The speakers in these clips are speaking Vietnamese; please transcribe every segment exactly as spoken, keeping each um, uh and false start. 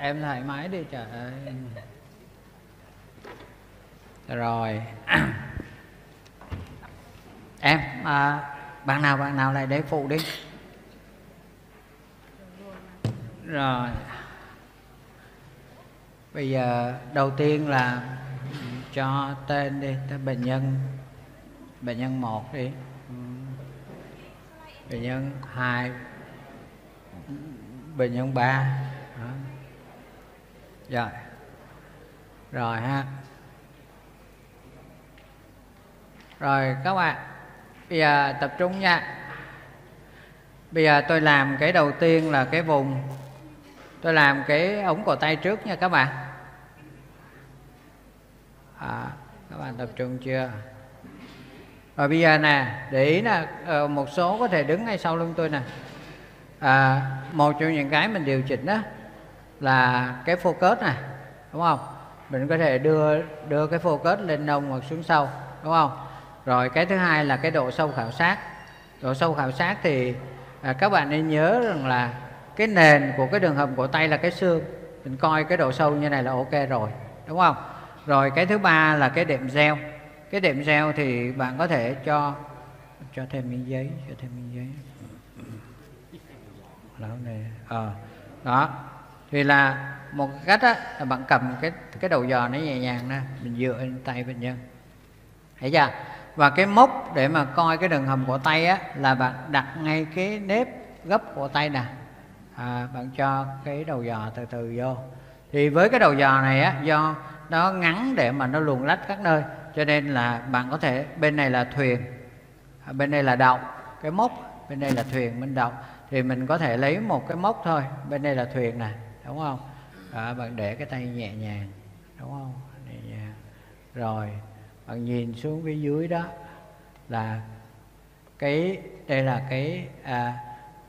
em thoải mái đi trời ơi. Rồi em à, bạn nào bạn nào lại để phụ đi. Rồi bây giờ đầu tiên là cho tên đi, tên bệnh nhân bệnh nhân một đi, bệnh nhân hai, bệnh nhân ba. Rồi rồi ha. Rồi các bạn bây giờ tập trung nha. Bây giờ tôi làm cái đầu tiên là cái vùng, tôi làm cái ống cổ tay trước nha các bạn. À, các bạn tập trung chưa? Rồi bây giờ nè, để ý nè, một số có thể đứng ngay sau lưng tôi nè. À, một trong những cái mình điều chỉnh đó là cái focus này, đúng không? Mình có thể đưa đưa cái focus lên nông hoặc xuống sâu, đúng không? Rồi cái thứ hai là cái độ sâu khảo sát. Độ sâu khảo sát thì à, các bạn nên nhớ rằng là cái nền của cái đường hầm cổ tay là cái xương. Mình coi cái độ sâu như này là ok rồi, đúng không? Rồi cái thứ ba là cái đệm gel. Cái đệm gel thì bạn có thể cho cho thêm miếng giấy, cho thêm miếng giấy. Đó, này. Ờ, đó. Thì là một cách á, là bạn cầm cái cái đầu giò nó nhẹ nhàng nè, mình dựa lên tay bệnh nhân. Thấy chưa? Và cái mốc để mà coi cái đường hầm cổ tay á là bạn đặt ngay cái nếp gấp cổ tay nè. À, bạn cho cái đầu giò từ từ vô. Thì với cái đầu giò này á, do nó ngắn để mà nó luồn lách các nơi, cho nên là bạn có thể bên này là thuyền, bên đây là đậu, cái mốc bên đây là thuyền, bên đậu thì mình có thể lấy một cái mốc thôi, bên đây là thuyền nè, đúng không? Đó, bạn để cái tay nhẹ nhàng, đúng không? Nhẹ nhàng. Rồi bạn nhìn xuống phía dưới đó là cái đây là cái à,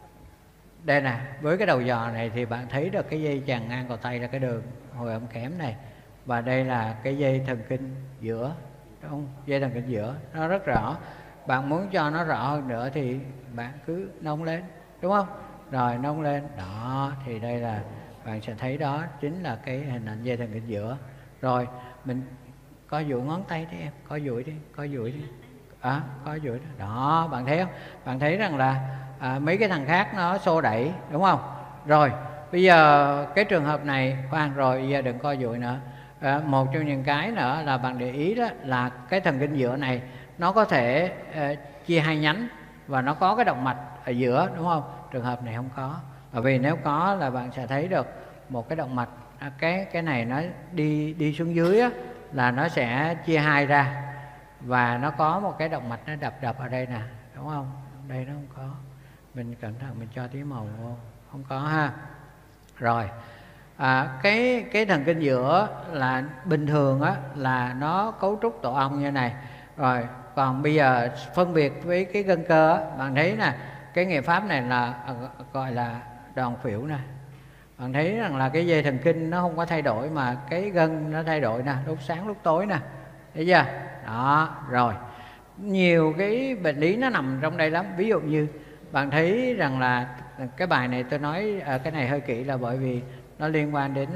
đây nè, với cái đầu giò này thì bạn thấy được cái dây chằng ngang cổ tay là cái đường hồi âm kém này, và đây là cái dây thần kinh giữa, đúng không? Dây thần kinh giữa nó rất rõ. Bạn muốn cho nó rõ hơn nữa thì bạn cứ nông lên, đúng không? Rồi nông lên đó, thì đây là bạn sẽ thấy đó chính là cái hình ảnh dây thần kinh giữa. Rồi mình co duỗi ngón tay đi em, co duỗi đi, co duỗi đi. À, co duỗi đó. Đó, bạn thấy không? Bạn thấy rằng là à, mấy cái thằng khác nó xô đẩy, đúng không? Rồi bây giờ cái trường hợp này khoan, rồi bây giờ đừng co duỗi nữa. À, một trong những cái nữa là bạn để ý đó là cái thần kinh giữa này nó có thể uh, chia hai nhánh và nó có cái động mạch ở giữa, đúng không? Trường hợp này không có, bởi vì nếu có là bạn sẽ thấy được một cái động mạch, à, cái cái này nó đi đi xuống dưới á, là nó sẽ chia hai ra và nó có một cái động mạch nó đập đập ở đây nè, đúng không? Đây nó không có, mình cẩn thận mình cho tí màu vô, không có ha. Rồi à, cái cái thần kinh giữa là bình thường á là nó cấu trúc tổ ong như này. Rồi còn bây giờ phân biệt với cái gân cơ á, bạn thấy nè, cái nghệ pháp này là gọi là đòn phỉu nè. Bạn thấy rằng là cái dây thần kinh nó không có thay đổi mà cái gân nó thay đổi nè, lúc sáng lúc tối nè, thấy chưa? Đó, rồi nhiều cái bệnh lý nó nằm trong đây lắm. Ví dụ như bạn thấy rằng là cái bài này tôi nói à, cái này hơi kỹ là bởi vì nó liên quan đến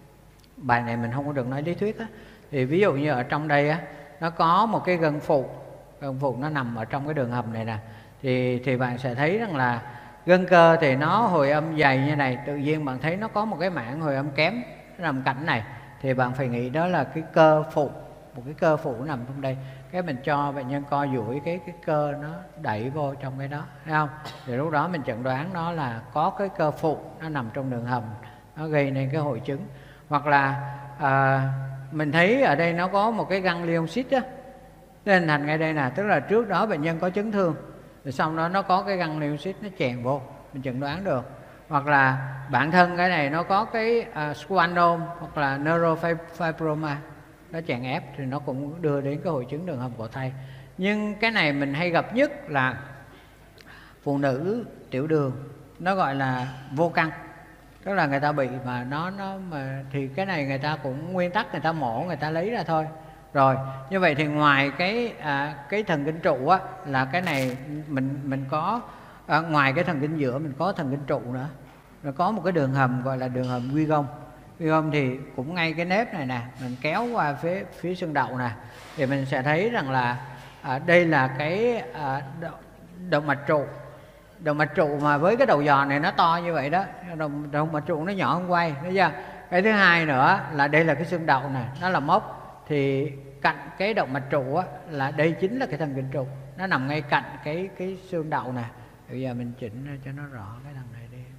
bài này mình không có được nói lý thuyết á. Thì ví dụ như ở trong đây á, nó có một cái gân phụ, gân phụ nó nằm ở trong cái đường hầm này nè, thì thì bạn sẽ thấy rằng là gân cơ thì nó hồi âm dày như này, tự nhiên bạn thấy nó có một cái mảng hồi âm kém nó nằm cạnh này, thì bạn phải nghĩ đó là cái cơ phụ, một cái cơ phụ nằm trong đây. Cái mình cho bệnh nhân co duỗi cái cái cơ nó đẩy vô trong cái đó, thấy không? Thì lúc đó mình chẩn đoán nó là có cái cơ phụ nó nằm trong đường hầm, nó gây nên cái hội chứng. Hoặc là à, mình thấy ở đây nó có một cái găng Lyon-Xit á, nên thành ngay đây nè, tức là trước đó bệnh nhân có chấn thương, rồi xong đó nó có cái găng Lyon-Xit nó chèn vô, mình chẩn đoán được. Hoặc là bản thân cái này nó có cái uh, schwannoma hoặc là neurofibroma, nó chèn ép thì nó cũng đưa đến cái hội chứng đường hầm cổ tay. Nhưng cái này mình hay gặp nhất là phụ nữ tiểu đường, nó gọi là vô căn, tức là người ta bị mà nó nó mà thì cái này người ta cũng nguyên tắc người ta mổ, người ta lấy ra thôi. Rồi như vậy thì ngoài cái à, cái thần kinh trụ á, là cái này mình mình có à, ngoài cái thần kinh giữa mình có thần kinh trụ nữa, rồi có một cái đường hầm gọi là đường hầm quy gông. ghi không, thì cũng ngay cái nếp này nè, mình kéo qua phía phía xương đậu nè, thì mình sẽ thấy rằng là à, đây là cái à, động mạch trụ. Động mạch trụ mà với cái đầu giò này nó to như vậy đó, động, động mạch trụ nó nhỏ hơn quay, thấy chưa? Cái thứ hai nữa là đây là cái xương đậu nè, nó là mốc, thì cạnh cái động mạch trụ á, là đây chính là cái thần kinh trụ, nó nằm ngay cạnh cái cái xương đậu nè. Bây giờ mình chỉnh cho nó rõ cái thằng này đi.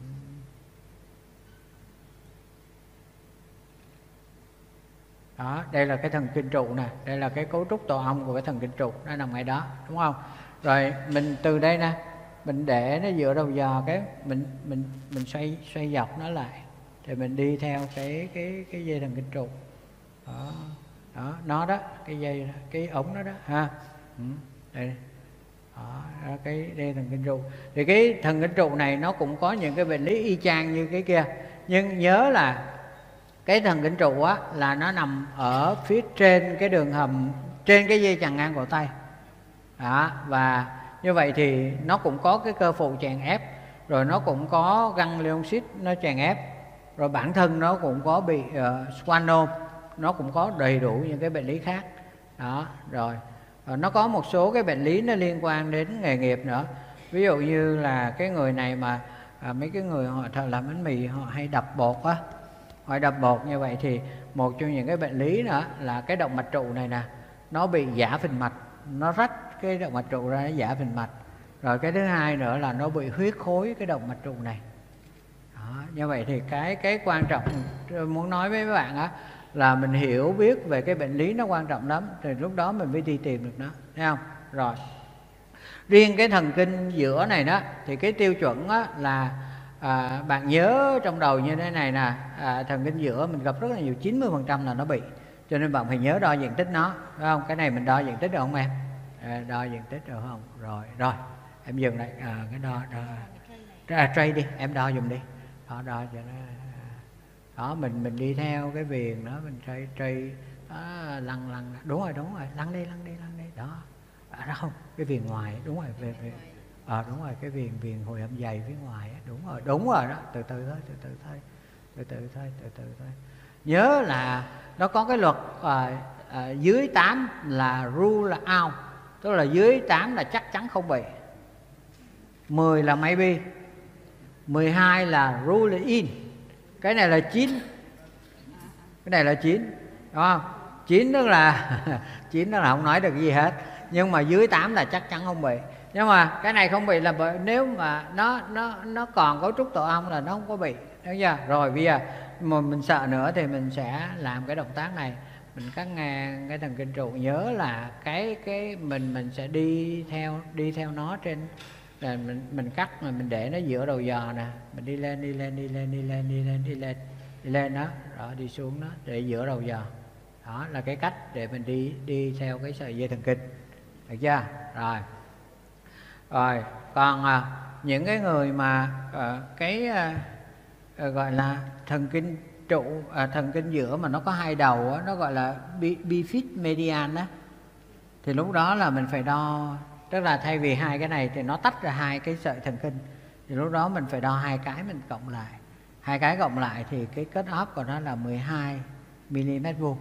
Đó, đây là cái thần kinh trụ nè, đây là cái cấu trúc tổ ong của cái thần kinh trụ, nó nằm ngay đó, đúng không? Rồi mình từ đây nè, mình để nó dựa đầu giò, cái mình mình mình xoay xoay dọc nó lại, thì mình đi theo cái cái cái dây thần kinh trụ. Đó, đó, nó đó, cái dây đó, cái ống đó đó ha. Ừ, đây. Đó, đó, cái dây thần kinh trụ. Thì cái thần kinh trụ này nó cũng có những cái bệnh lý y chang như cái kia, nhưng nhớ là cái thần kinh trụ á là nó nằm ở phía trên cái đường hầm, trên cái dây chằng ngang cổ tay. Đó, và như vậy thì nó cũng có cái cơ phụ chèn ép, rồi nó cũng có ganglion xít nó chèn ép, rồi bản thân nó cũng có bị uh, schwannoma, nó cũng có đầy đủ những cái bệnh lý khác. Đó, rồi uh, nó có một số cái bệnh lý nó liên quan đến nghề nghiệp nữa. Ví dụ như là cái người này mà uh, mấy cái người họ thợ làm bánh mì họ hay đập bột á, họ đập bột như vậy thì một trong những cái bệnh lý nữa là cái động mạch trụ này nè, nó bị giã phình mạch, nó rách cái động mạch trụ ra, nó giã phình mạch. Rồi cái thứ hai nữa là nó bị huyết khối cái động mạch trụ này. Đó, như vậy thì cái cái quan trọng muốn nói với các bạn á là mình hiểu biết về cái bệnh lý nó quan trọng lắm, thì lúc đó mình mới đi tìm được nó, thấy không? Rồi riêng cái thần kinh giữa này đó thì cái tiêu chuẩn á là à, bạn nhớ trong đầu như thế này nè, à, thần kinh giữa mình gặp rất là nhiều, chín mươi phần trăm là nó bị, cho nên bạn phải nhớ đo diện tích nó, phải không? Cái này mình đo diện tích được không em? À, đo diện tích được không? Rồi, rồi em dừng lại, à, cái đo đo à, tray đi, em đo dùm đi, đó, đo cho nó. Đó, mình mình đi theo cái viền đó, mình tray tray đó, lăn lăn, đúng rồi, đúng rồi, lăn đi, lăn đi, lăn đi, đó, à, đó không, cái viền ngoài, đúng rồi, về về à, đúng rồi, cái viền viền hồi hộp dày phía ngoài á, đúng rồi, đúng rồi đó, từ từ thôi, từ từ thôi, từ từ thôi, từ từ thôi. Nhớ là nó có cái luật à, à, dưới tám là rule là out, tức là dưới tám là chắc chắn không bị, mười là maybe, mười hai là rule in, cái này là chín, cái này là chín, đúng không? chín tức là chín tức là không nói được cái gì hết, nhưng mà dưới tám là chắc chắn không bị. Nhưng mà cái này không bị là bởi nếu mà nó nó nó còn cấu trúc tổ ong là nó không có bị, thấy chưa? Rồi bây giờ mà mình sợ nữa thì mình sẽ làm cái động tác này, mình cắt ngang cái thần kinh trụ. Nhớ là cái cái mình mình sẽ đi theo đi theo nó trên, là mình mình cắt mà mình để nó giữa đầu giò nè, mình đi lên đi lên đi lên đi lên đi lên đi lên đi lên đó, rồi đi xuống đó để giữa đầu giò. Đó là cái cách để mình đi đi theo cái sợi dây thần kinh, được chưa? Rồi rồi còn à, những cái người mà à, cái à, gọi là thần kinh trụ, à, thần kinh giữa mà nó có hai đầu á, nó gọi là bifid median á, thì lúc đó là mình phải đo, tức là thay vì hai cái này thì nó tách ra hai cái sợi thần kinh, thì lúc đó mình phải đo hai cái, mình cộng lại, hai cái cộng lại thì cái cut off của nó là mười hai mi-li-mét vuông.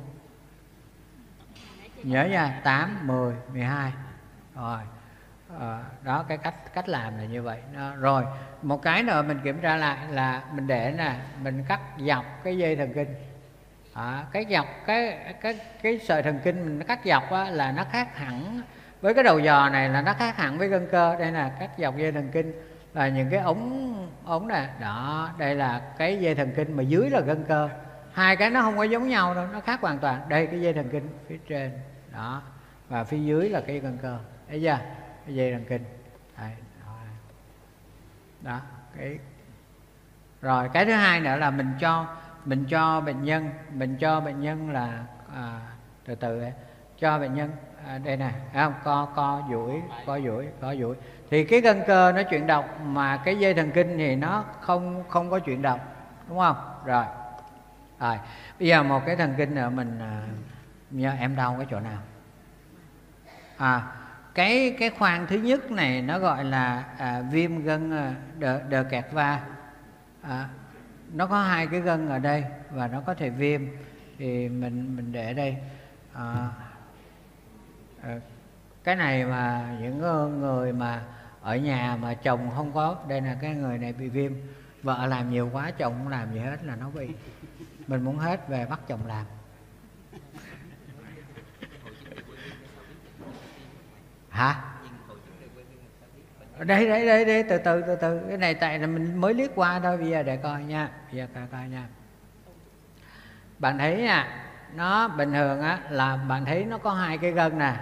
Nhớ nha, tám, mười, mười hai. Rồi à, đó, cái cách cách làm là như vậy đó. Rồi một cái nữa mình kiểm tra lại là mình để nè, mình cắt dọc cái dây thần kinh, à, cái dọc cái cái cái sợi thần kinh mình cắt dọc á, là nó khác hẳn với cái đầu giò này, là nó khác hẳn với gân cơ. Đây là cắt dọc dây thần kinh là những cái ống ống này đó, đây là cái dây thần kinh mà dưới là gân cơ, hai cái nó không có giống nhau đâu, nó khác hoàn toàn. Đây cái dây thần kinh phía trên đó, và phía dưới là cái gân cơ, thấy chưa? Cái dây thần kinh đây, đó. Đó cái rồi cái thứ hai nữa là mình cho mình cho bệnh nhân mình cho bệnh nhân là à, từ từ ấy, cho bệnh nhân à, đây nè, thấy không, co co duỗi co duỗi co duỗi thì cái gân cơ nó chuyển động, mà cái dây thần kinh thì nó không không có chuyển động, đúng không? Rồi rồi bây giờ một cái thần kinh nữa mình à, nhớ em đau cái chỗ nào? À, cái cái khoang thứ nhất này nó gọi là à, viêm gân đờ, đờ kẹt va, à, nó có hai cái gân ở đây và nó có thể viêm, thì mình mình để đây. À, à, cái này mà những người mà ở nhà mà chồng không có, đây là cái người này bị viêm, vợ làm nhiều quá chồng không làm gì hết là nó bị. Mình muốn hết về bắt chồng làm. Hả? Đây đây đây đây từ từ từ từ cái này tại là mình mới liếc qua thôi, bây giờ để coi nha, bây giờ coi coi nha. Bạn thấy nha, nó bình thường á là bạn thấy nó có hai cái gân nè.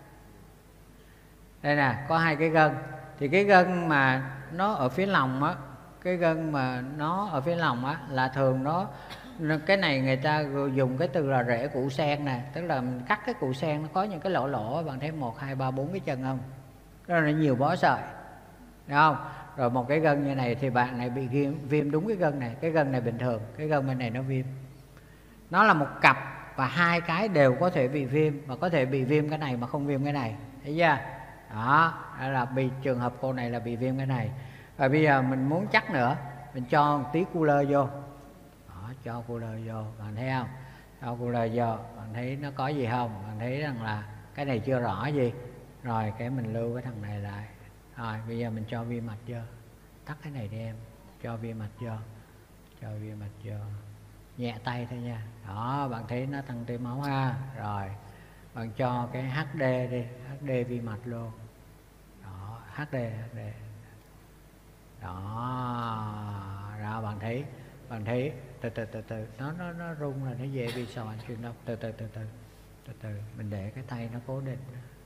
Đây nè, có hai cái gân. Thì cái gân mà nó ở phía lòng á, cái gân mà nó ở phía lòng á là thường nó, cái này người ta dùng cái từ là rễ củ sen nè, tức là mình cắt cái củ sen nó có những cái lỗ lỗ, bạn thấy một hai ba bốn cái chân không? Đó là nhiều bó sợi, đúng không? Rồi một cái gân như này thì bạn này bị viêm, viêm đúng cái gân này, cái gân này bình thường, cái gân bên này nó viêm. Nó là một cặp và hai cái đều có thể bị viêm, và có thể bị viêm cái này mà không viêm cái này, thấy chưa? Đó, đó là bị trường hợp cô này là bị viêm cái này. Và bây giờ mình muốn chắc nữa, mình cho một tí cooler vô. Đó, cho cooler vô, bạn thấy không? Cho cooler vô, bạn thấy nó có gì không? Bạn thấy rằng là cái này chưa rõ gì. Rồi cái mình lưu cái thằng này lại. Rồi bây giờ mình cho vi mạch vô. Tắt cái này đi em. Cho vi mạch vô. Cho vi mạch vô. Nhẹ tay thôi nha. Đó, bạn thấy nó tăng tia máu ha. Rồi bạn cho cái hát đê đi, hát đê vi mạch luôn. Đó, hát đê, hát đê. Đó, đó bạn thấy, bạn thấy từ từ từ từ nó nó nó rung là nó dễ bị sòi truyền động. Từ từ từ từ từ từ mình để cái tay nó cố định.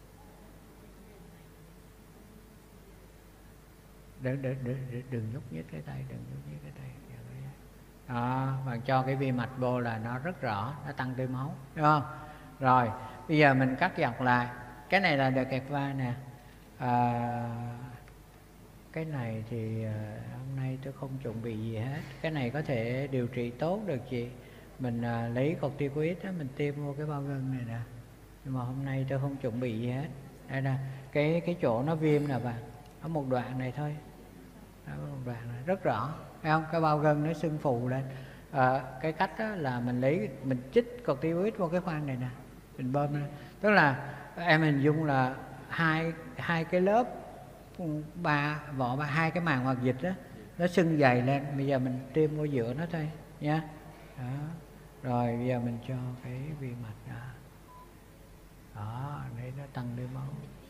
Đừng, đừng, đừng, đừng nhúc nhích cái tay, đừng nhúc nhích cái tay. Đó, bạn cho cái vi mạch vô là nó rất rõ, nó tăng tia máu, đúng không? Rồi, bây giờ mình cắt dọc lại. Cái này là đờ kẹt va nè. À, cái này thì hôm nay tôi không chuẩn bị gì hết. Cái này có thể điều trị tốt được chị. Mình à, lấy corticoid á, mình tiêm vô cái bao gân này nè. Nhưng mà hôm nay tôi không chuẩn bị gì hết. Đây nè, cái cái chỗ nó viêm nè bạn. Có một đoạn này thôi. Đó, một đoạn này rất rõ, thấy không? Cái bao gân nó sưng phù lên. À, cái cách đó là mình lấy, mình chích corticoid vô cái khoang này nè, mình bơm lên. Tức là em hình dung là hai hai cái lớp ba vỏ ba hai cái màng hoạt dịch đó nó sưng dày lên, bây giờ mình tiêm vô giữa nó thôi nha. Đó, rồi bây giờ mình cho cái vi mạch đó. Đó, để nó tăng tia máu.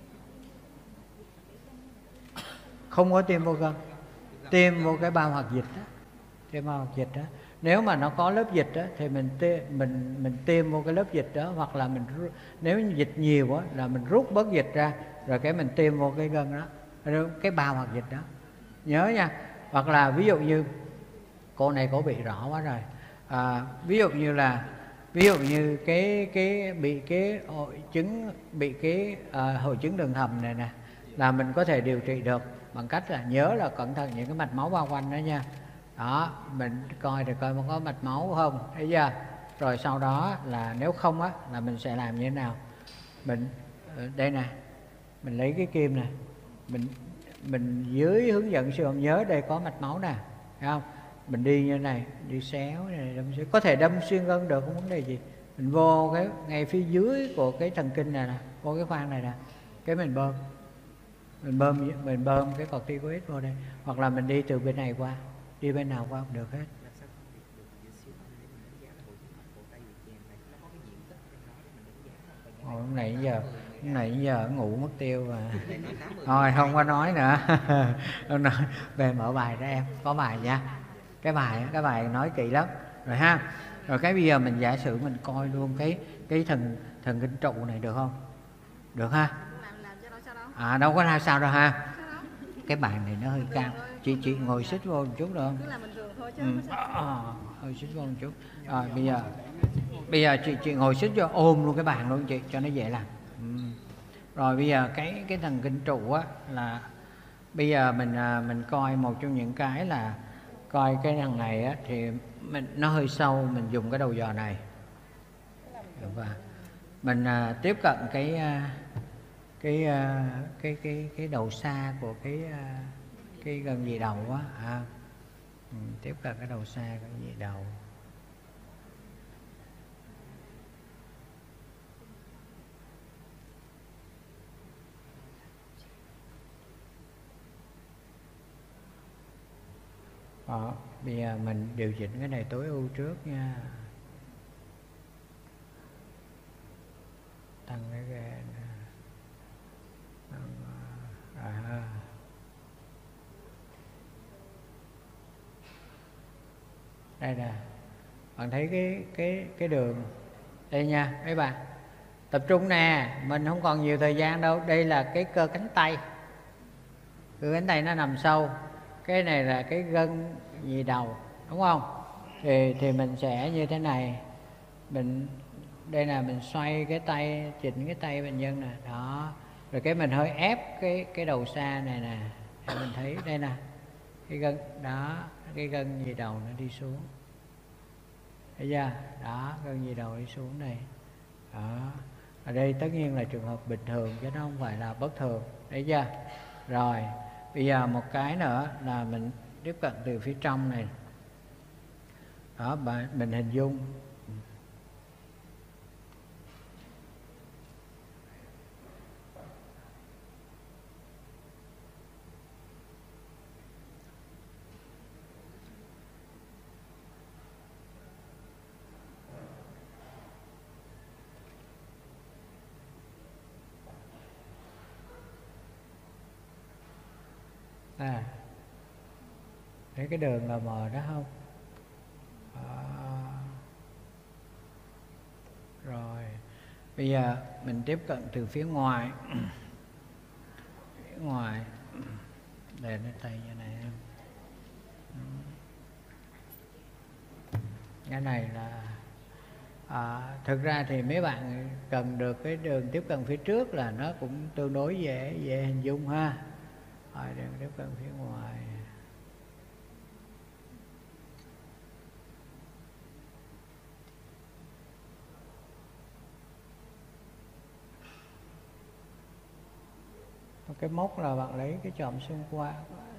Không có tiêm vô gân, tiêm vô cái bao hoạt dịch đó, tiêm bao hoạt dịch đó. Nếu mà nó có lớp dịch đó thì mình tiêm, mình mình tiêm vô cái lớp dịch đó, hoặc là mình nếu dịch nhiều quá là mình rút bớt dịch ra, rồi cái mình tiêm vô cái gân đó, cái bao hoạt dịch đó, nhớ nha. Hoặc là ví dụ như cô này có bị rõ quá rồi, à, ví dụ như là ví dụ như cái cái bị cái hội chứng bị cái uh, hội chứng đường hầm này nè, là mình có thể điều trị được bằng cách là nhớ là cẩn thận những cái mạch máu bao quanh đó nha. Đó, mình coi thì coi có mạch máu không, thấy chưa? Rồi sau đó là nếu không á là mình sẽ làm như thế nào? Mình đây nè, mình lấy cái kim nè, mình mình dưới hướng dẫn siêu âm nhớ đây có mạch máu nè, thấy không? Mình đi như này, đi xéo này, đâm xuyên. Có thể đâm xuyên gân được, không vấn đề gì. Mình vô cái ngay phía dưới của cái thần kinh này nè, vô cái khoang này nè, cái mình bơm, mình bơm mình bơm cái corticoid vô đây, hoặc là mình đi từ bên này qua, đi bên nào qua cũng được hết. Ôi, hôm nay giờ hôm nay giờ ngủ mất tiêu mà. Thôi không có nói nữa. Về mở bài ra em, có bài nha. Cái bài cái bài nói kỹ lắm rồi ha. Rồi cái bây giờ mình giả sử mình coi luôn cái cái thần thần kinh trụ này được không? Được ha. À đâu có ra sao đâu ha. Cái bàn này nó hơi cao. Chị chị ngồi xích vô một chút được không? Cứ làm bình thường thôi chứ. Ừ. À, hơi xích vô một chút. Rồi bây giờ bây giờ chị chị ngồi xích vô ôm luôn cái bàn luôn chị cho nó dễ làm. Ừ. Rồi bây giờ cái cái thần kinh trụ á là bây giờ mình mình coi một trong những cái là coi cái thằng này á thì mình nó hơi sâu, mình dùng cái đầu dò này và mình à, tiếp cận cái à, cái, à, cái cái cái đầu xa của cái à, cái gần gì đầu á à. ừ, tiếp cận cái đầu xa cái nhị đầu. Đó, bây giờ mình điều chỉnh cái này tối ưu trước nha. Tăng cái gain. À. Đây nè, bạn thấy cái cái cái đường đây nha mấy bạn. Tập trung nè, mình không còn nhiều thời gian đâu. Đây là cái cơ cánh tay. Cơ cánh tay nó nằm sâu. Cái này là cái gân nhì đầu, đúng không? Thì thì mình sẽ như thế này. Mình đây là mình xoay cái tay, chỉnh cái tay bệnh nhân nè, đó. Rồi cái mình hơi ép cái cái đầu xa này nè, để mình thấy đây nè. Cái gân đó, cái gân nhì đầu nó đi xuống. Thấy chưa? Đó, gân nhì đầu đi xuống đây. Đó. Ở đây tất nhiên là trường hợp bình thường chứ nó không phải là bất thường. Thấy chưa? Rồi, bây giờ một cái nữa là mình tiếp cận từ phía trong này. Đó, mình hình dung. À, thấy cái đường là mờ đó không? À, rồi bây giờ mình tiếp cận từ phía ngoài. Phía ngoài để lên tay như này em. Cái này là à, thực ra thì mấy bạn cần được cái đường tiếp cận phía trước là nó cũng tương đối dễ dễ hình dung ha. Rồi đường tiếp cận phía ngoài. Cái mốc là bạn lấy cái chòm xương qua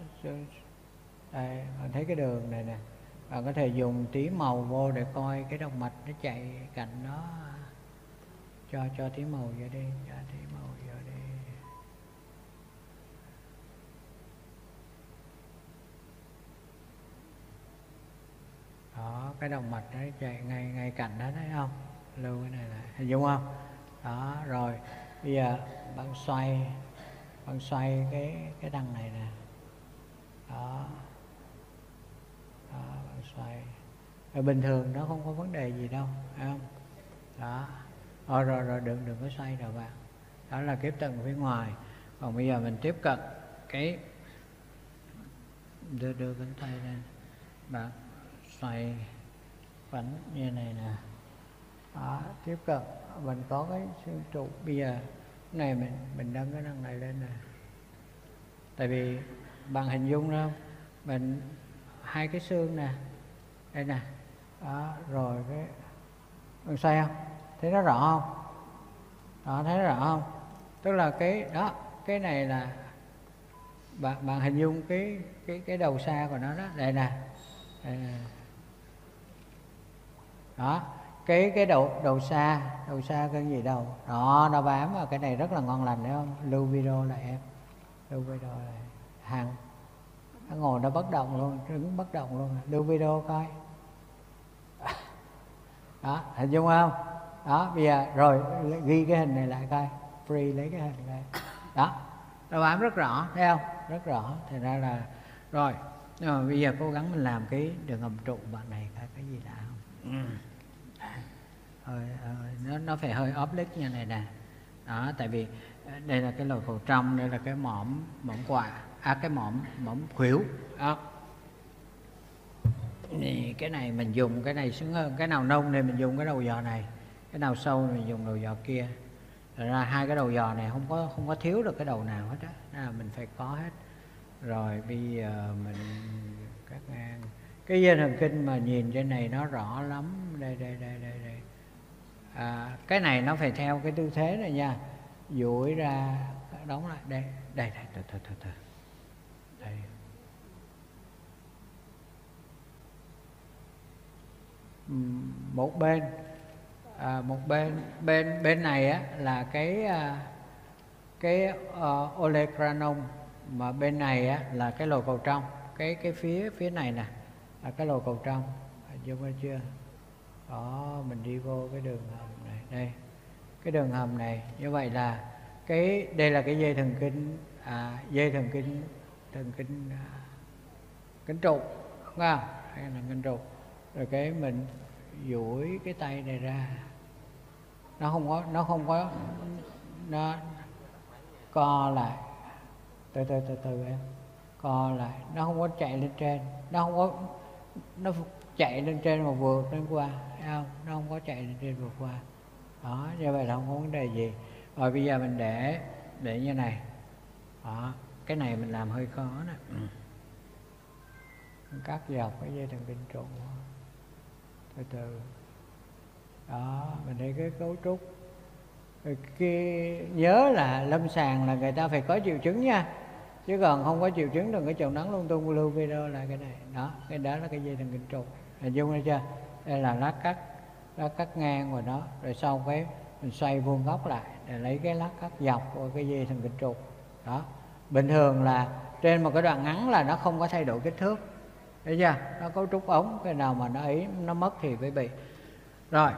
đây, bạn thấy cái đường này nè, bạn có thể dùng tí màu vô để coi cái động mạch nó chạy cạnh nó. Cho cho tí màu vô đi, cho tí màu vô đi. Đó, cái động mạch nó chạy ngay ngay cạnh đó, thấy không? Lưu cái này lại, hình dung không? Đó, rồi bây giờ bạn xoay bạn xoay cái cái đằng này nè. Đó. Đó, bạn xoay. Rồi bình thường nó không có vấn đề gì đâu, phải không? Đó. Rồi rồi rồi đừng đừng có xoay đâu bạn. Đó là tiếp cận phía ngoài. Còn bây giờ mình tiếp cận cái đưa đưa cánh tay lên. Bạn xoay bánh như này nè. Đó, tiếp cận mình có cái xương trụ. Bây giờ cái này mình mình nâng cái nâng này lên nè. Tại vì bạn hình dung ra mình hai cái xương nè, đây nè. Đó, rồi cái bạn xoay không? Thấy nó rõ không? Đó, thấy nó rõ không? Tức là cái đó, cái này là bạn bạn hình dung cái cái cái đầu xa của nó đó, đây nè. Đây nè. Đó, cái cái đầu đầu xa, đầu xa cái gì đâu. Đó, nó bám vào cái này rất là ngon lành, thấy không? Lưu video lại em. Lưu video lại. Hằng nó ngồi nó bất động luôn, đứng bất động luôn. Lưu video coi. Đó, hình dung không? Đó, bây giờ rồi ghi cái hình này lại coi. Free lấy cái hình này. Đó, nó bám rất rõ, thấy không? Rất rõ. Thành ra là rồi, nhưng mà bây giờ cố gắng mình làm cái đường hầm trụ bạn này coi cái gì đã không? Ừ. Hơi, hơi, nó, nó phải hơi oblique như này nè. Đó, tại vì đây là cái lồi khẩu trong, đây là cái mỏm mỏm quạ, à cái mỏm mỏm khuỷu. Đó. Thì cái này mình dùng cái này sướng hơn, cái nào nông thì mình dùng cái đầu dò này, cái nào sâu thì mình dùng đầu dò kia. Thật ra hai cái đầu dò này không có không có thiếu được cái đầu nào hết á, là mình phải có hết. Rồi bây giờ mình cắt ngang cái dây thần kinh mà nhìn trên này nó rõ lắm. Đây đây đây đây đây. À, cái này nó phải theo cái tư thế này nha, duỗi ra đóng lại đây đây đây từ từ từ từ đây. một bên à, một bên bên bên này á là cái à, cái uh, olecranon, mà bên này á là cái lồi cầu trong. Cái cái phía phía này nè là cái lồi cầu trong, vô thấy chưa? Đó, mình đi vô cái đường hầm này, đây cái đường hầm này. Như vậy là cái đây là cái dây thần kinh à, dây thần kinh thần kinh à, kinh trụ, đúng không? Đây là kinh trụ. Rồi cái mình duỗi cái tay này ra, nó không có nó không có nó co lại, từ từ từ từ em co lại, nó không có chạy lên trên, nó không có nó chạy lên trên mà vượt lên qua, thấy không? Nó không có chạy lên trên vượt qua. Đó, như vậy là không có vấn đề gì. Rồi bây giờ mình để để như này. Đó, cái này mình làm hơi khó nè. Mình cắt dọc cái dây thần kinh trụ, từ từ. Đó, mình thấy cái cấu trúc. Rồi cái, nhớ là lâm sàng là người ta phải có triệu chứng nha, chứ còn không có triệu chứng đừng có chồng nắng lung tung lưu video là cái này. Đó, cái đó là cái dây thần kinh trụ, hình dung thấy chưa? Đây là lát cắt, lát cắt ngang rồi đó, rồi sau cái mình xoay vuông góc lại để lấy cái lát cắt dọc của cái dây thần kinh trụ. Đó, bình thường là trên một cái đoạn ngắn là nó không có thay đổi kích thước, thấy chưa? Nó cấu trúc ống, cái nào mà nó ấy nó mất thì phải bị. Rồi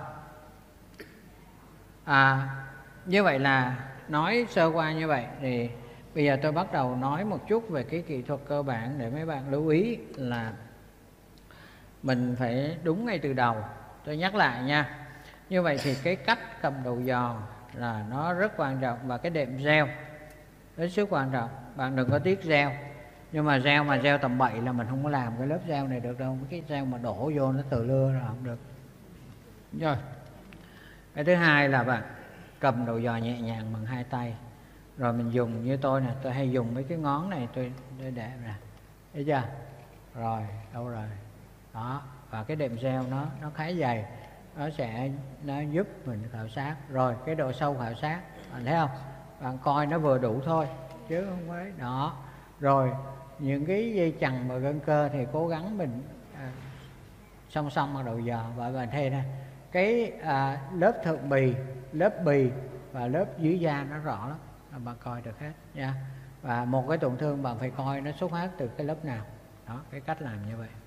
à, như vậy là nói sơ qua như vậy. Thì bây giờ tôi bắt đầu nói một chút về cái kỹ thuật cơ bản để mấy bạn lưu ý là mình phải đúng ngay từ đầu. Tôi nhắc lại nha. Như vậy thì cái cách cầm đầu giò là nó rất quan trọng, và cái đệm gieo hết sức quan trọng. Bạn đừng có tiếc gieo, nhưng mà gieo mà gieo tầm bậy là mình không có làm cái lớp gieo này được đâu. Cái gieo mà đổ vô nó từ lưa là không được. Rồi, cái thứ hai là bạn cầm đầu giò nhẹ nhàng bằng hai tay. Rồi mình dùng như tôi nè, tôi hay dùng mấy cái ngón này tôi, tôi để nè, thấy chưa? Rồi, đâu rồi? Đó, và cái đệm gieo nó nó khá dày, nó sẽ nó giúp mình khảo sát. Rồi cái độ sâu khảo sát, bạn thấy không? Bạn coi nó vừa đủ thôi chứ không phải đó. Rồi những cái dây chằng và gân cơ thì cố gắng mình à, song song bằng đầu giò. Và bạn thấy nè, cái à, lớp thượng bì, lớp bì và lớp dưới da nó rõ lắm, là bạn coi được hết nha. Và một cái tổn thương bạn phải coi nó xuất phát từ cái lớp nào. Đó, cái cách làm như vậy.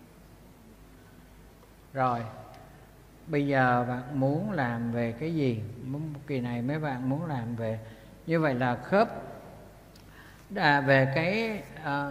Rồi bây giờ bạn muốn làm về cái gì? Kỳ này mấy bạn muốn làm về, như vậy là khớp à, về cái à,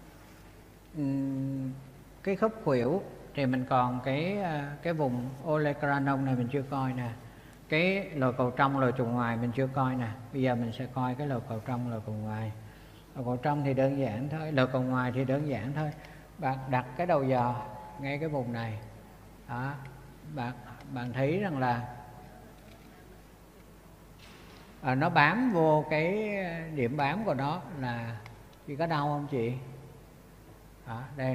cái khớp khuỷu thì mình còn cái cái vùng olecranon này mình chưa coi nè, cái lồi cầu trong, lồi trùng ngoài mình chưa coi nè. Bây giờ mình sẽ coi cái lồi cầu trong, lồi cầu ngoài. Lồi cầu trong thì đơn giản thôi, lồi cầu ngoài thì đơn giản thôi. Bạn đặt cái đầu giò ngay cái vùng này. Đó, bạn bạn thấy rằng là à, nó bám vô cái điểm bám của nó là chị có đau không chị? Đó, đây.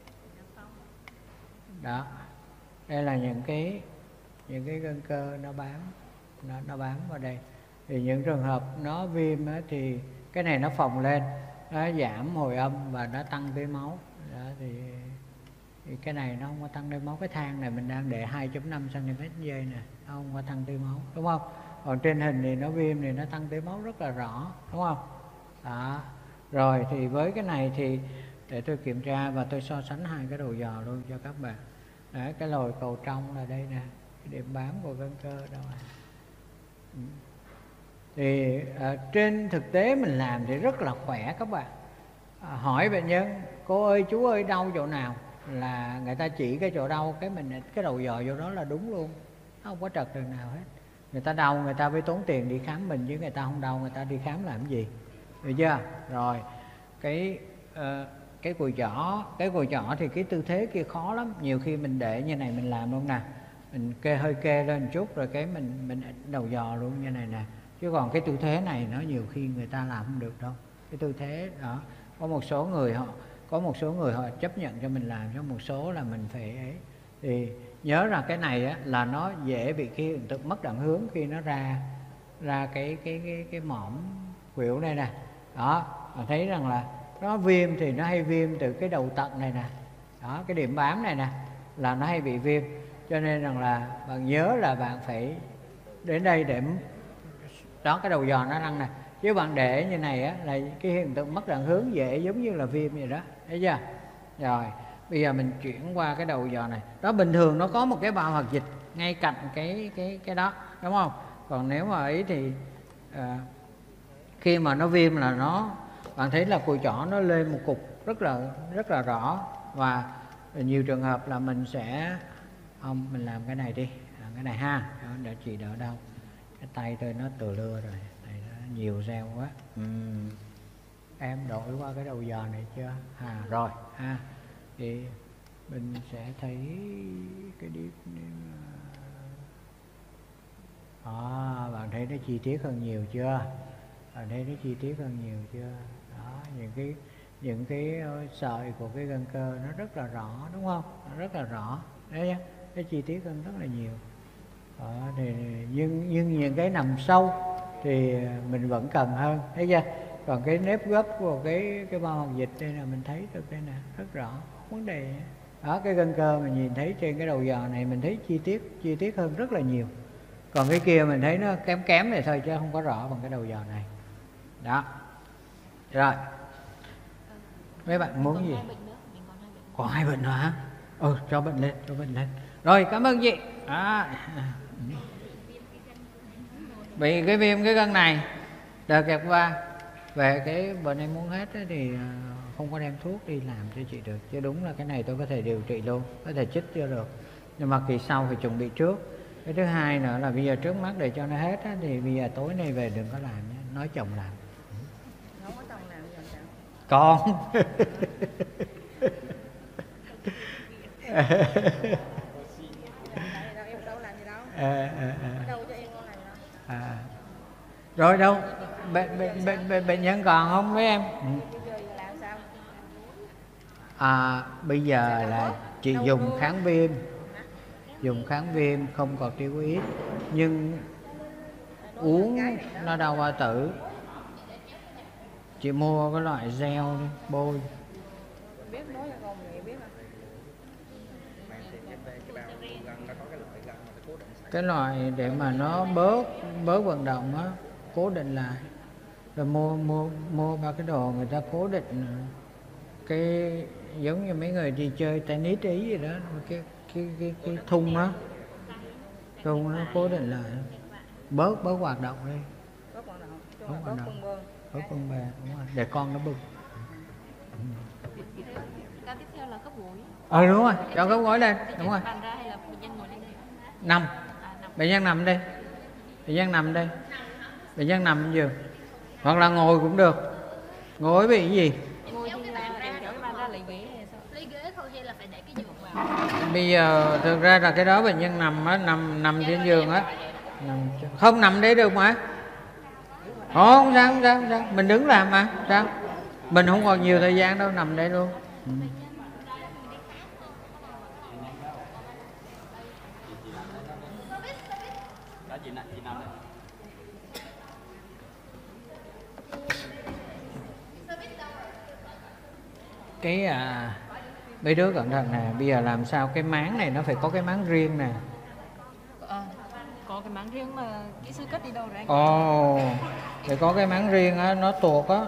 Đó, đây là những cái những cái gân cơ nó bám nó, nó bám vào đây. Thì những trường hợp nó viêm á, thì cái này nó phồng lên, nó giảm hồi âm và nó tăng tưới máu. Đó, thì, thì cái này nó không có tăng tưới máu. Cái thang này mình đang để hai phẩy năm xăng-ti-mét dây nè, nó không có tăng tưới máu, đúng không? Còn trên hình thì nó viêm thì nó tăng tưới máu rất là rõ, đúng không? Đó. Rồi thì với cái này thì để tôi kiểm tra và tôi so sánh hai cái đầu giò luôn cho các bạn. Đấy, cái lồi cầu trong là đây nè, cái điểm bám của gân cơ đâu à. Ừ. Thì à, trên thực tế mình làm thì rất là khỏe các bạn. À, hỏi bệnh nhân cô ơi chú ơi đau chỗ nào, là người ta chỉ cái chỗ đau, cái mình cái đầu dò vô đó là đúng luôn, nó không có trật đường nào hết. Người ta đau người ta phải tốn tiền đi khám mình, chứ người ta không đau người ta đi khám làm gì, được chưa? Rồi cái uh, cái cùi chỏ, cái cùi chỏ thì cái tư thế kia khó lắm. Nhiều khi mình để như này mình làm luôn nè, mình kê hơi kê lên một chút rồi cái mình mình đầu dò luôn như này nè. Chứ còn cái tư thế này nó nhiều khi người ta làm không được đâu. Cái tư thế đó, có một số người họ có một số người họ chấp nhận cho mình làm, cho một số là mình phải ấy. Thì nhớ rằng cái này á, là nó dễ bị cái hiện tượng mất đoạn hướng khi nó ra ra cái cái cái cái mỏm khuỷu này nè. Đó, bạn thấy rằng là nó viêm thì nó hay viêm từ cái đầu tận này nè. Đó, cái điểm bám này nè là nó hay bị viêm. Cho nên rằng là bạn nhớ là bạn phải đến đây để đó, cái đầu giò nó lăn này. Chứ bạn để như này á là cái hiện tượng mất đoạn hướng dễ giống như là viêm vậy đó, thấy chưa? Rồi bây giờ mình chuyển qua cái đầu giò này. Đó, bình thường nó có một cái bao hoạt dịch ngay cạnh cái cái cái đó, đúng không? Còn nếu mà ấy thì à, khi mà nó viêm là nó, bạn thấy là cùi chỏ nó lên một cục rất là rất là rõ. Và nhiều trường hợp là mình sẽ không, mình làm cái này đi, làm cái này ha, để chị đỡ đau. Cái tay tôi nó từ lưa rồi, tay nó nhiều gel quá. uhm. Em đổi qua cái đầu giò này chưa? À rồi ha, thì mình sẽ thấy cái điệp à, bạn thấy nó chi tiết hơn nhiều chưa? Bạn thấy nó chi tiết hơn nhiều chưa? Đó, những cái những cái sợi của cái gân cơ nó rất là rõ, đúng không? Nó rất là rõ đấy nhá, cái chi tiết hơn rất là nhiều. Đó, thì nhưng nhưng những cái nằm sâu thì mình vẫn cần hơn, thấy chưa? Còn cái nếp gấp của cái cái bao hoạt dịch đây là mình thấy được đây nè, rất rõ vấn đề. Đó, cái gân cơ mình nhìn thấy trên cái đầu giò này mình thấy chi tiết chi tiết hơn rất là nhiều. Còn cái kia mình thấy nó kém kém này thôi chứ không có rõ bằng cái đầu giò này. Đó. Rồi. Mấy bạn muốn gì? Còn hai bệnh nữa hả? Ừ, cho bệnh lên, cho bệnh lên. Rồi, cảm ơn chị. À. Bị cái viêm cái gân này, đợt kẹp qua về cái bệnh em muốn hết thì không có đem thuốc đi làm cho chị được. Chứ đúng là cái này tôi có thể điều trị luôn, có thể chích cho được. Nhưng mà kỳ sau phải chuẩn bị trước. Cái thứ hai nữa là bây giờ trước mắt để cho nó hết á, thì bây giờ tối nay về đừng có làm nhé, nói chồng làm. Không có chồng làm gì vậy? Con. Em đâu làm gì đâu. À, à, à. Đâu cho em con này đâu. À. Rồi đâu? Bệnh bệnh bệnh bệnh bệnh nhân còn không với em? Ừ. Làm sao? À, bây giờ là chị dùng kháng viêm, dùng kháng viêm không corticoid, nhưng uống nó đau bao tử. Chị mua cái loại gel đi bôi. Biết nói cho con mẹ biết Cái loại để mà nó bớt bớt vận động á, cố định lại. Rồi mua mua mua ba cái đồ người ta cố định cái giống như mấy người đi chơi tennis ý gì đó, cái cái cái cái thun đó, thun nó cố định lại, bớt bớt hoạt động đi, bớt hoạt động, bớt hoạt động, bơm bớt bưng bê, đúng rồi, để con nó bưng. Ca tiếp theo là khớp gối. Ờ đúng rồi, cho khớp gối lên, đúng rồi. Bàn ra hay là bệnh nhân ngồi lên đây? Nằm, À, nằm. bệnh nhân nằm đây, bệnh nhân nằm đây, bệnh nhân nằm trên giường, hoặc là ngồi cũng được. Ngồi bị cái gì? Ngồi thì là em kéo cái bàn ra lấy ghế hay sao? Lấy ghế thôi hay là phải để cái giường vào? Bây giờ thực ra là cái đó bệnh nhân nằm á, nằm nằm trên giường á, không nằm đấy được mà. Ồ, không sao, không sao, không sao, mình đứng làm mà, sao? Mình không còn nhiều thời gian đâu, nằm đây luôn. Ừ. Cái à, mấy đứa cẩn thận nè, bây giờ làm sao cái máng này nó phải có cái máng riêng nè. À, có cái máng riêng mà kỹ sư cất đi đâu rồi anh? Ồ, oh, phải có cái máng riêng á, nó tuột á,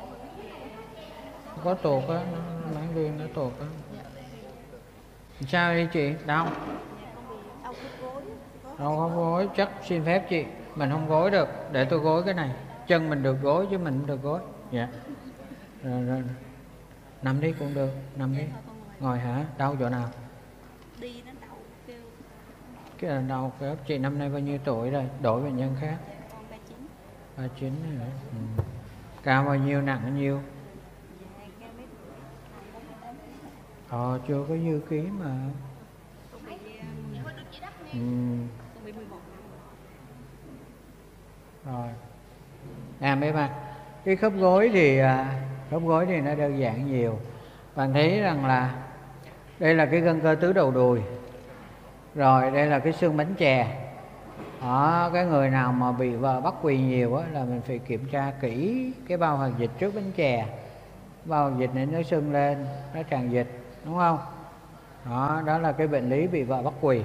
có tuột á, máng riêng nó tuột á. Sao đi chị, đau? Đâu có gối, chắc xin phép chị, mình không gối được, để tôi gối cái này, chân mình được gối chứ mình không được gối. Dạ. Rồi, rồi. Nằm đi cũng được, nằm đi. Ngồi hả? Đau chỗ nào? Đi nó đau kêu. Cái là đau cái chị năm nay bao nhiêu tuổi rồi? Đổi bệnh nhân khác. ba chín. ba chín rồi. Ừ. Cao bao nhiêu, nặng bao nhiêu? Ờ, chưa có dư ký mà. Ừ. Rồi. À mấy bạn, cái khớp gối thì khớp gối thì nó đơn giản nhiều. Bạn thấy rằng là đây là cái gân cơ tứ đầu đùi. Rồi đây là cái xương bánh chè. Đó, cái người nào mà bị vợ bắt quỳ nhiều á, là mình phải kiểm tra kỹ cái bao hoạt dịch trước bánh chè. Bao hoạt dịch này nó sưng lên, nó tràn dịch, đúng không? Đó, đó là cái bệnh lý bị vợ bắt quỳ.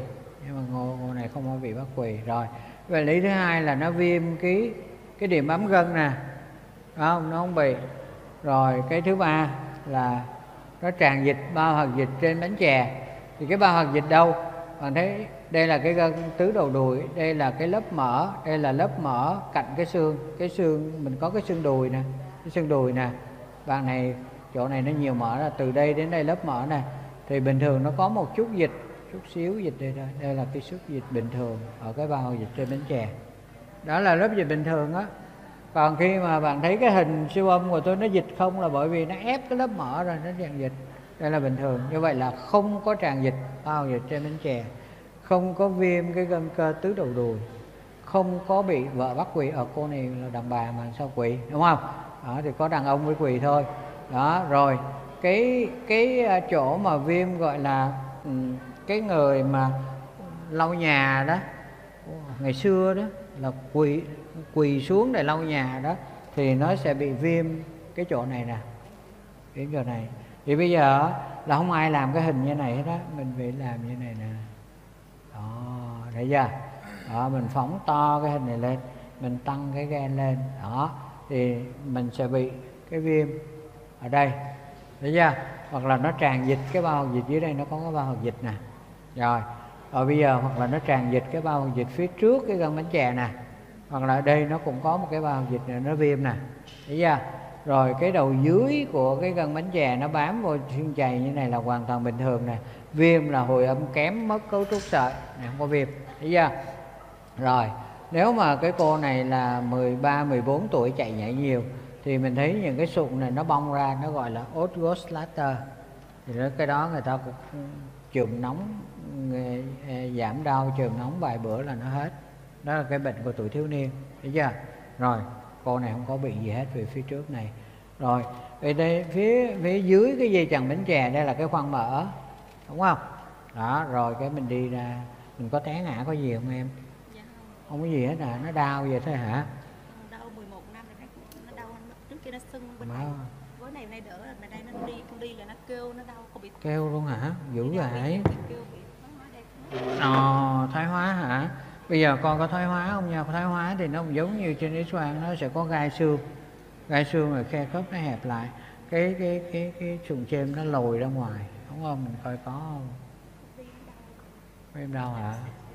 nhưng mà cô, cô này không có bị bắt quỳ. Rồi bệnh lý thứ hai là nó viêm cái cái điểm bám gân nè, đúng không? Nó không bị. Rồi cái thứ ba là nó tràn dịch bao hoạt dịch trên bánh chè. Thì cái bao hoạt dịch đâu? Bạn thấy đây là cái gân tứ đầu đùi, đây là cái lớp mỡ, đây là lớp mỡ cạnh cái xương. Cái xương mình có cái xương đùi nè, cái xương đùi nè. Bạn này chỗ này nó nhiều mỡ, là từ đây đến đây lớp mỡ nè. Thì bình thường nó có một chút dịch, chút xíu dịch đây thôi. Đây là cái chút dịch bình thường ở cái bao dịch trên bánh chè. Đó là lớp dịch bình thường á. Còn khi mà bạn thấy cái hình siêu âm của tôi nó dịch không là bởi vì nó ép cái lớp mỡ ra, nó tràn dịch. Đây là bình thường. Như vậy là không có tràn dịch bao dịch trên bánh chè, không có viêm cái gân cơ tứ đầu đùi, không có bị vợ bắt quỳ. Ở cô này là đàn bà mà sao quỳ, đúng không? Đó, thì có đàn ông mới quỳ thôi. Đó, rồi cái cái chỗ mà viêm gọi là cái người mà lau nhà đó, ngày xưa đó là quỳ quỳ xuống để lau nhà đó, thì nó sẽ bị viêm cái chỗ này nè, cái chỗ này. Thì bây giờ là không ai làm cái hình như này hết đó, mình phải làm như này nè. Đó, thấy chưa? Đó, mình phóng to cái hình này lên, mình tăng cái gan lên. Đó, thì mình sẽ bị cái viêm ở đây, thấy chưa? Hoặc là nó tràn dịch cái bao dịch dưới đây, nó có cái bao dịch nè. Rồi, rồi bây giờ hoặc là nó tràn dịch cái bao dịch phía trước cái gân bánh chè nè, hoặc là ở đây nó cũng có một cái bao dịch này, nó viêm nè, thấy chưa? Rồi cái đầu dưới của cái gân bánh chè nó bám vào xương chày như này là hoàn toàn bình thường nè. Viêm là hồi âm kém, mất cấu trúc sợi này, không có viêm, thấy chưa? Rồi nếu mà cái cô này là mười ba, mười bốn tuổi chạy nhảy nhiều thì mình thấy những cái sụn này nó bong ra, nó gọi là Osgood-Schlatter. Thì cái đó người ta cũng chườm nóng, giảm đau chườm nóng vài bữa là nó hết. Đó là cái bệnh của tuổi thiếu niên, thấy chưa? Rồi cô này không có bị gì hết về phía trước này. Rồi về đây phía phía dưới cái dây chằng bánh chè đây là cái khoang mỡ, đúng không? Đó, rồi cái mình đi ra, mình có té ngã có gì không em? Dạ không. Không có gì hết à, nó đau vậy thôi hả? Đau mười một năm rồi, nó đau, trước kia nó sưng bên này. Gối này nay đỡ, này đây nó đi, con đi là nó kêu, nó đau, không bị kêu luôn hả? Dữ vậy. Kêu bị Ờ, thoái hóa hả? Bây giờ con có thoái hóa không nha? Thoái hóa thì nó giống như trên X-quang, nó sẽ có gai xương, gai xương rồi khe khớp nó hẹp lại, cái cái cái cái sụn chêm nó lồi ra ngoài, đúng không? Mình coi có không? Em đau hả?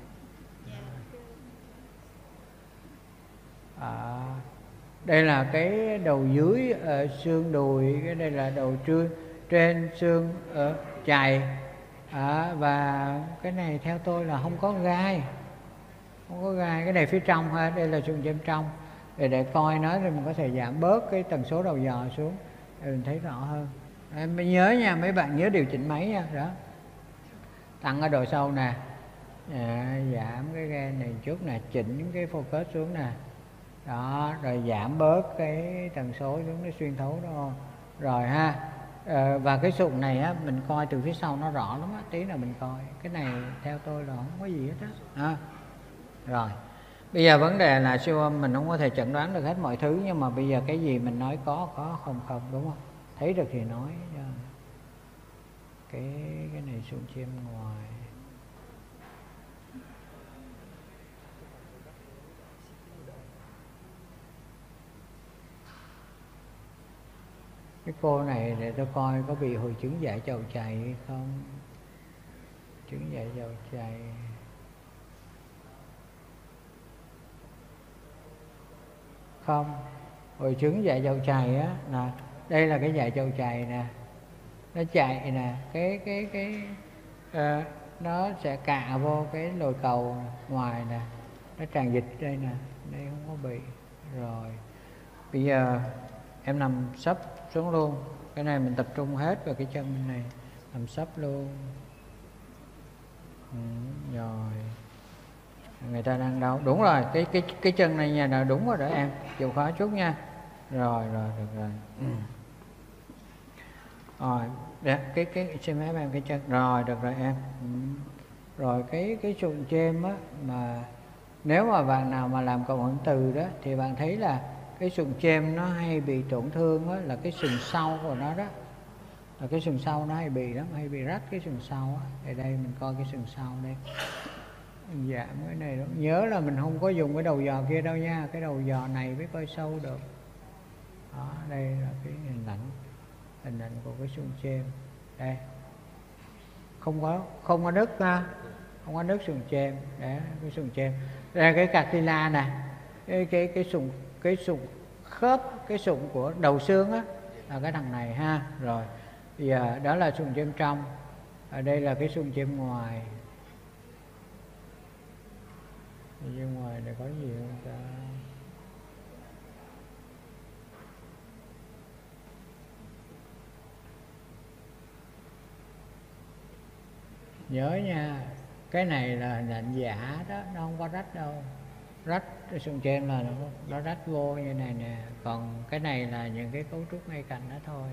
À, đây là cái đầu dưới ở xương đùi, cái đây là đầu trưa trên xương ở chày. À, và cái này theo tôi là không có gai, không có gai. Cái này phía trong ha, đây là xương chêm trong, để để coi nó thì mình có thể giảm bớt cái tần số đầu dò xuống để mình thấy rõ hơn. Em mới nhớ nha, mấy bạn nhớ điều chỉnh máy nha. Đó, tăng ở độ sâu nè, à, giảm cái gan này chút nè, chỉnh cái focus xuống nè. Đó, rồi giảm bớt cái tần số xuống, nó xuyên thấu đó. Rồi ha. Ờ, và cái sụn này á, mình coi từ phía sau nó rõ lắm á, tí là mình coi. Cái này theo tôi là không có gì hết á. À. Rồi, bây giờ vấn đề là siêu âm mình không có thể chẩn đoán được hết mọi thứ, nhưng mà bây giờ cái gì mình nói có, có, không, không, đúng không? Thấy được thì nói. Cái cái này sụn chêm ngoài. Cái cô này để tôi coi có bị hội chứng dạ dày chày hay không. Chứng dạ dày chày. Không. Hội chứng dạ dày chày á, nè, đây là cái dạ dày chày nè. Nó chạy nè, cái cái cái uh, nó sẽ cạ vô cái lồi cầu ngoài nè. Nó tràn dịch đây nè, đây không có bị. Rồi. Bây giờ em nằm sấp xuống luôn. Cái này mình tập trung hết vào cái chân bên này, nằm sấp luôn. Ừ, rồi người ta đang đau, đúng rồi, cái cái cái chân này nha, là đúng rồi đó em, chịu khó chút nha. Rồi rồi được rồi. Ừ. Rồi đấy, cái cái xem phép em cái chân, rồi được rồi em. Ừ. Rồi cái cái sụn chêm á, mà nếu mà bạn nào mà làm cộng hưởng từ đó thì bạn thấy là cái sụn chêm nó hay bị tổn thương đó, là cái sừng sau của nó đó, là cái sừng sau nó hay bị lắm, hay bị rách cái sừng sau á. Ở đây mình coi cái sừng sau đây, giảm cái này đó. Nhớ là mình không có dùng cái đầu dò kia đâu nha, cái đầu dò này mới coi sâu được. Đó, đây là cái hình ảnh hình ảnh của cái xương chêm đây, không có không có đứt ha, không có đứt sườn chêm. Đấy, cái sườn chêm đây, cái cartilage nè, cái cái cái sụn cái sụn khớp, cái sụn của đầu xương á, là cái thằng này ha. Rồi bây giờ đó là sườn chêm trong, ở đây là cái sườn chêm ngoài. Bên ngoài này có gì không ta? Nhớ nha, cái này là hình ảnh giả đó, nó không có rách đâu. Rách cái sườn trên là nó, nó rách vô như này nè, còn cái này là những cái cấu trúc ngay cạnh đó thôi.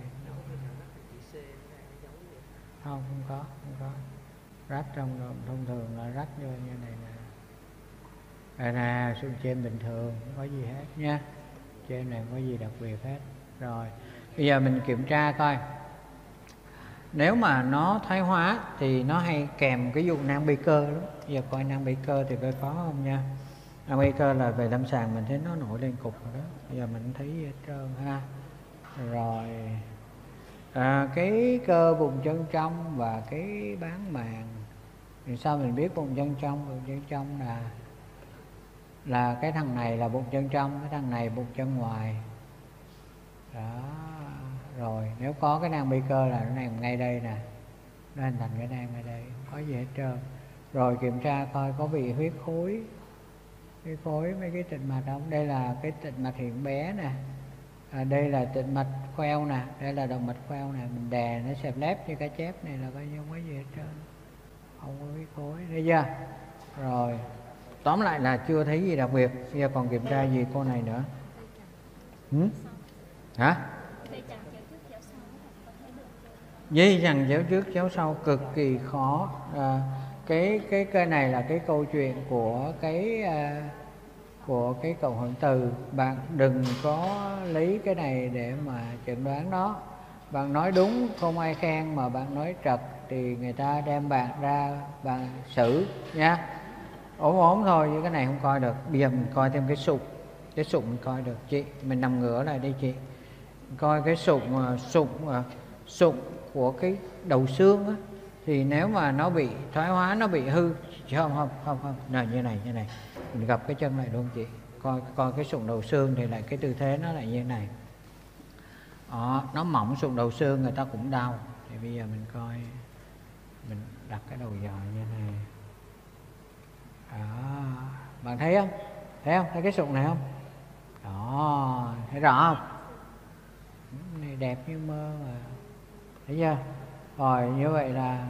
Không, không có, không có. Rách trong thông thường là rách vô như này nè. Đây nè, sườn trên bình thường, không có gì hết nha. Trên này không có gì đặc biệt hết. Rồi, bây giờ mình kiểm tra coi. Nếu mà nó thoái hóa thì nó hay kèm cái vụ nang bi cơ lắm. Bây giờ coi nang bi cơ thì coi có không nha. Nang bi cơ là về lâm sàng mình thấy nó nổi lên cục rồi đó. Bây giờ mình thấy hết trơn ha. Rồi à, cái cơ bụng chân trong và cái bán màng thì sao mình biết bụng chân trong? Bụng chân trong là là cái thằng này là bụng chân trong, cái thằng này bụng chân ngoài đó. Rồi nếu có cái nang bi cơ là nó nằm ngay đây nè, nó hình thành cái nang ở đây, không có gì hết trơn. Rồi kiểm tra coi có bị huyết khối, huyết khối mấy cái tĩnh mạch không? Đây là cái tĩnh mạch hiện bé nè, à, đây là tĩnh mạch khoeo nè, đây là động mạch khoeo nè. Mình đè nó xẹp lép như cái chép này là coi như không có gì hết trơn, không có huyết khối, thấy chưa? Rồi tóm lại là chưa thấy gì đặc biệt. Bây giờ còn kiểm tra gì cô này nữa? Ừ? Hả? Dây dằng chéo trước chéo sau cực kỳ khó. À, cái cái cái này là cái câu chuyện của cái à, của cái cộng hưởng từ. Bạn đừng có lấy cái này để mà chẩn đoán nó. Bạn nói đúng không ai khen, mà bạn nói trật thì người ta đem bạn ra bạn xử nha. Ổn ổn thôi, chứ cái này không coi được. Bây giờ mình coi thêm cái sụn. Cái sụn mình coi được chị. Mình nằm ngửa lại đây chị. Mình coi cái sụn sụn sụn của cái đầu xương á, thì nếu mà nó bị thoái hóa, nó bị hư, không không không không nào, như này như này, mình gặp cái chân này luôn chị. Coi coi cái sụn đầu xương thì lại cái tư thế nó lại như thế này. Đó, nó mỏng sụn đầu xương người ta cũng đau. Thì bây giờ mình coi, mình đặt cái đầu dò như này. Đó, bạn thấy không? Thấy không? Thấy cái sụn này không? Đó, thấy rõ không? Cái này đẹp như mơ mà. Thấy chưa? Rồi như vậy là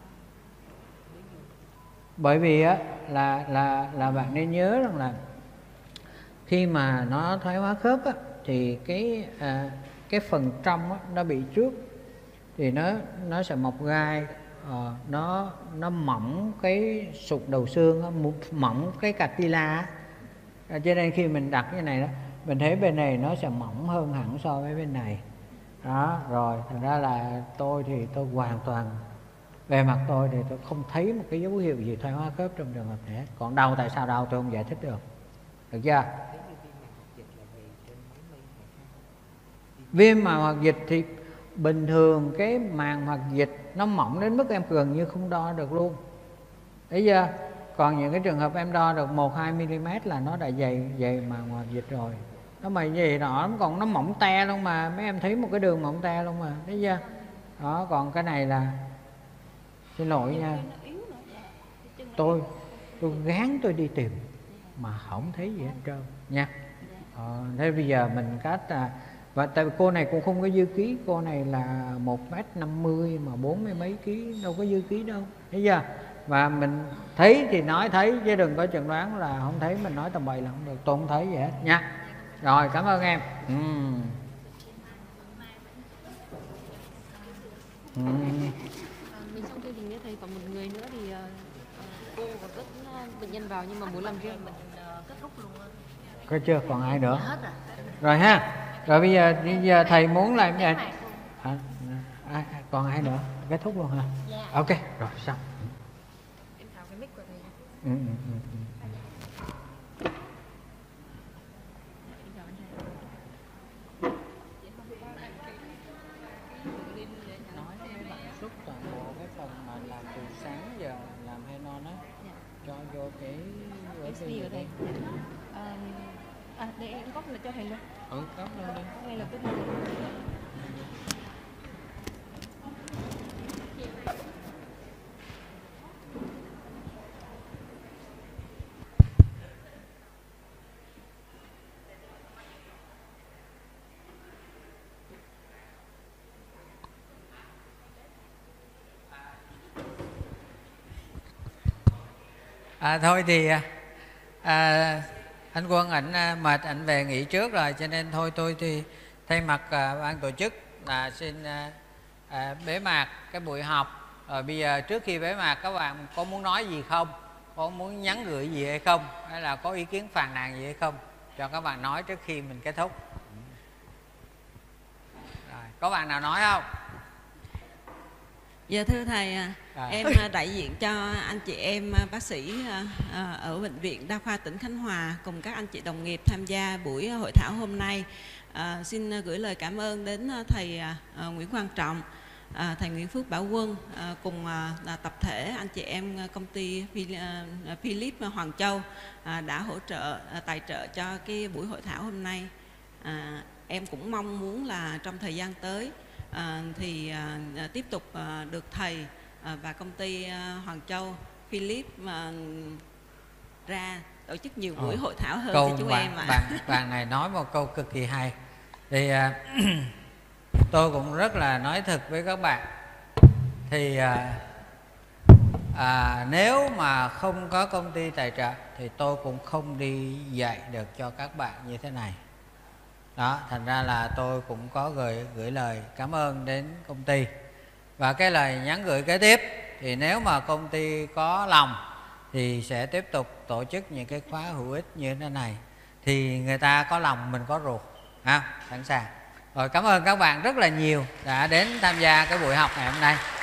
bởi vì á là là là bạn nên nhớ rằng là khi mà nó thoái hóa khớp á, thì cái à, cái phần trong á, nó bị trước thì nó nó sẽ mọc gai, à, nó nó mỏng cái sụn đầu xương á, mỏng cái cartilage á. Cho nên khi mình đặt cái này đó, mình thấy bên này nó sẽ mỏng hơn hẳn so với bên này. Đó, rồi thành ra là tôi thì tôi hoàn toàn về mặt tôi thì tôi không thấy một cái dấu hiệu gì thoái hóa khớp trong trường hợp này. Còn đau tại sao đau tôi không giải thích được, được chưa? Viêm màng hoặc dịch thì bình thường cái màng hoặc dịch nó mỏng đến mức em gần như không đo được luôn, thấy chưa? Còn những cái trường hợp em đo được một hai mi-li-mét là nó đã dày dày màng hoặc dịch rồi. Nó mà gì đó còn nó mỏng te luôn mà, mấy em thấy một cái đường mỏng te luôn mà, thấy chưa? Đó, còn cái này là xin lỗi nha, tôi tôi gán tôi đi tìm mà không thấy gì hết trơn nha. Ờ, thế bây giờ mình cách à, và tại vì cô này cũng không có dư ký, cô này là một mét năm mươi mà bốn mươi mấy ký, đâu có dư ký đâu, thấy chưa? Và mình thấy thì nói thấy chứ đừng có chẩn đoán là không thấy, mình nói tầm bậy là không được, tôi không thấy gì hết nha. Rồi, cảm ơn em. Ừ. Ừ. Mình trong chương trình thầy còn một người nữa thì uh, cô có rất uh, bệnh nhân vào nhưng mà muốn làm riêng mình uh, kết thúc luôn. Có chưa? Còn ai nữa? Hết rồi. Rồi ha. Rồi bây giờ, bây giờ thầy muốn làm gì? À, à, còn ai nữa? Kết thúc luôn hả? Yeah. Ok, rồi xong. Em tháo cái mic của thầy. Ừ, ừ, ừ, ừ. Nói với bạn suốt toàn bộ cái phần mà làm từ sáng giờ làm hay non á, cho vô cái U S B Đi ở này đây. đi. À, à để em copy là cho thầy luôn. Ừ, cắm luôn đi. Ngay lập tức luôn. À, thôi thì à, anh Quân ảnh à, mệt, ảnh về nghỉ trước rồi, cho nên thôi tôi thì thay mặt à, ban tổ chức là xin à, à, bế mạc cái buổi họp. Rồi bây giờ trước khi bế mạc các bạn có muốn nói gì không, có muốn nhắn gửi gì hay không, hay là có ý kiến phàn nàn gì hay không, cho các bạn nói trước khi mình kết thúc. Rồi, có bạn nào nói không? Dạ thưa thầy, À. em đại diện cho anh chị em bác sĩ ở Bệnh viện Đa khoa tỉnh Khánh Hòa cùng các anh chị đồng nghiệp tham gia buổi hội thảo hôm nay. À, xin gửi lời cảm ơn đến thầy à, Nguyễn Quang Trọng, à, thầy Nguyễn Phước Bảo Quân, à, cùng à, tập thể anh chị em công ty Philip Hoàng Châu à, đã hỗ trợ à, tài trợ cho cái buổi hội thảo hôm nay. À, em cũng mong muốn là trong thời gian tới À, thì à, tiếp tục à, được thầy à, và công ty à, Hoàng Châu Philip mà ra tổ chức nhiều buổi Ồ, hội thảo hơn câu cho chúng bạn, em ạ. bạn, bạn này nói một câu cực kỳ hay. Thì à, tôi cũng rất là nói thật với các bạn. Thì à, à, nếu mà không có công ty tài trợ thì tôi cũng không đi dạy được cho các bạn như thế này. Đó, thành ra là tôi cũng có gửi, gửi lời cảm ơn đến công ty. Và cái lời nhắn gửi kế tiếp thì nếu mà công ty có lòng thì sẽ tiếp tục tổ chức những cái khóa hữu ích như thế này. Thì người ta có lòng, mình có ruột, ha, sẵn sàng. Rồi, cảm ơn các bạn rất là nhiều đã đến tham gia cái buổi học ngày hôm nay.